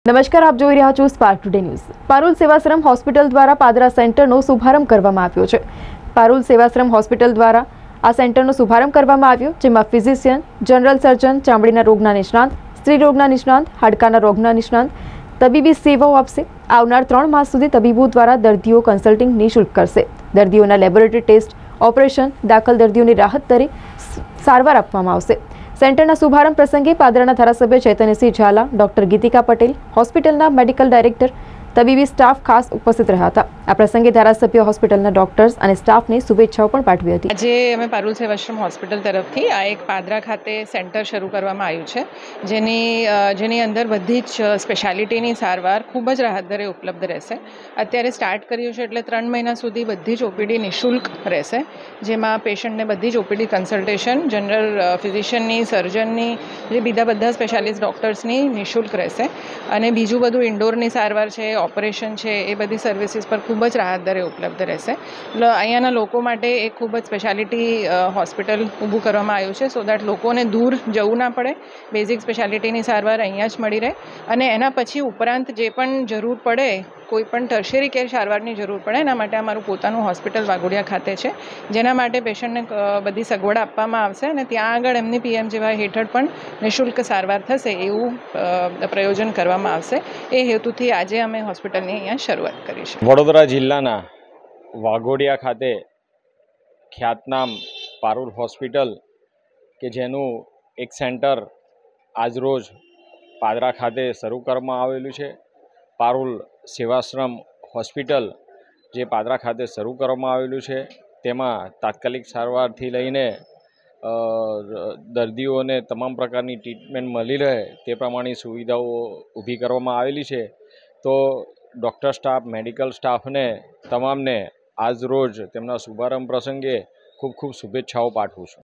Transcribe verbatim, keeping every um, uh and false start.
નમસ્કાર, આપ જોઈ રહ્યા છો Spark Today News. Parul Sevashram hospital દ્વારા પાદરા સેન્ટરનો શુભારંભ કરવામાં આવ્યો છે। પારુલ સેવાશ્રમ હોસ્પિટલ દ્વારા આ સેન્ટરનો શુભારંભ કરવામાં આવ્યો, જેમાં ફિઝિશિયન, જનરલ સર્જન, ચામડીના રોગના નિષ્ણાંત, સ્ત્રી રોગના નિષ્ણાંત, હાડકાના રોગના નિષ્ણાંત તબીબી સેવાઓ આપશે। આવનાર ત્રણ માસ સુધી તબીબો દ્વારા દર્દીઓ કન્સલ્ટિંગ નિઃશુલ્ક કરશે। દર્દીઓના લેબોરેટરી ટેસ્ટ, ઓપરેશન, દાખલ દર્દીઓની રાહત દરે સારવાર આપવામાં આવશે। સેન્ટરના શુભારંભ પ્રસંગે પાદરાના ધારાસભ્ય ચૈતન્યસિંહ ઝાલા, ડોક્ટર ગીતિકા પટેલ, હોસ્પિટલના મેડિકલ ડાયરેક્ટર, તબીબી સ્ટાફ ખાસ ઉપસ્થિત રહ્યા હતા। આ પ્રસંગે ધારાસભ્ય હોસ્પિટલના ડોક્ટર્સ અને સ્ટાફને શુભેચ્છાઓ પણ પાઠવી હતી। આજે અમે પારુલ સેવાશ્રમ હોસ્પિટલ તરફથી આ એક પાદરા ખાતે સેન્ટર શરૂ કરવામાં આવ્યું છે, જેની જેની અંદર બધી જ સ્પેશિયાલિટીની સારવાર ખૂબ જ રાહત દરે ઉપલબ્ધ રહેશે। અત્યારે સ્ટાર્ટ કર્યું છે એટલે ત્રણ મહિના સુધી બધી જ ઓપીડી નિઃશુલ્ક રહેશે, જેમાં પેશન્ટને બધી જ ઓપીડી કન્સલ્ટેશન જનરલ ફિઝિશિયનની, સર્જનની, જે બીજા બધા સ્પેશિયાલિસ્ટ ડૉક્ટર્સની નિઃશુલ્ક રહેશે। અને બીજું બધું ઇન્ડોરની સારવાર છે, ઓપરેશન છે, એ બધી સર્વિસીસ પર ખૂબ જ રાહત દરે ઉપલબ્ધ રહેશે। એટલે અહીંયાના લોકો માટે એક ખૂબ જ સ્પેશિયાલિટી હોસ્પિટલ ઊભું કરવામાં આવ્યું છે, સો દેટ લોકોને દૂર જવું ના પડે, બેઝિક સ્પેશિયાલિટીની સારવાર અહીંયા જ મળી રહે। અને એના પછી ઉપરાંત જે પણ જરૂર પડે, કોઈ પણ ટર્શરી કેર સારવારની જરૂર પડે, એના માટે અમારું પોતાનું હોસ્પિટલ વાઘોડિયા ખાતે છે, જેના માટે પેશન્ટને બધી સગવડ આપવામાં આવશે અને ત્યાં આગળ એમની પીએમજેવાય હેઠળ પણ નિઃશુલ્ક સારવાર થશે એવું પ્રયોજન કરવામાં આવશે। એ હેતુથી આજે અમે હોસ્પિટલની અહીંયા શરૂઆત કરી છે। વડોદરા જિલ્લાના વાઘોડિયા ખાતે ખ્યાતનામ પારુલ હોસ્પિટલ કે જેનું એક સેન્ટર આજરોજ પાદરા ખાતે શરૂ કરવામાં આવેલું છે। પારુલ સેવાશ્રમ હોસ્પિટલ જે પાદરા ખાતે શરૂ કરવામાં આવેલું છે, તેમાં તાત્કાલિક સારવારથી લઈને દર્દીઓને તમામ પ્રકારની ટ્રીટમેન્ટ મળી રહે તે પ્રમાણેની સુવિધાઓ ઊભી કરવામાં આવેલી છે। તો ડૉક્ટર સ્ટાફ, મેડિકલ સ્ટાફને તમામને આજ રોજ તેમના શુભારંભ પ્રસંગે ખૂબ ખૂબ શુભેચ્છાઓ પાઠવું છું।